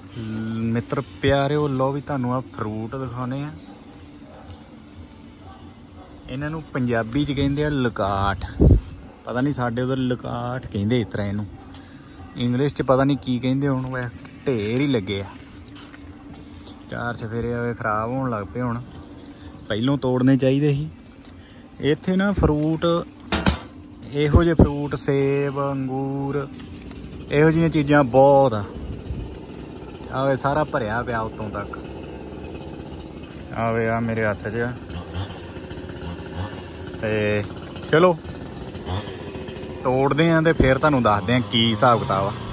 मित्र प्यारिओ लो भी तुहानू आ फ्रूट दिखाने आ। इन्हां नू पंजाबी च कहिंदे आ लकाठ, पता नहीं साडे उधर लकाठ कहिंदे इस तरह इनू, इंग्लिश च पता नहीं की कहिंदे हुण, वै ढेर ही लगे आ। चार चफेरे खराब होने लग पे, हुण पहलों तोड़ने चाहिए ही। इत्थे ना फ्रूट इहो जे फ्रूट सेब अंगूर इहो जिहियां चीज़ां बहुत आ। सारा भरिया पिया उत्तों तक। आवे आ मेरे हत्थ च ते चलो तोड़ते हैं तो फिर तुहानू दसदे हैं की हिसाब किताब आ।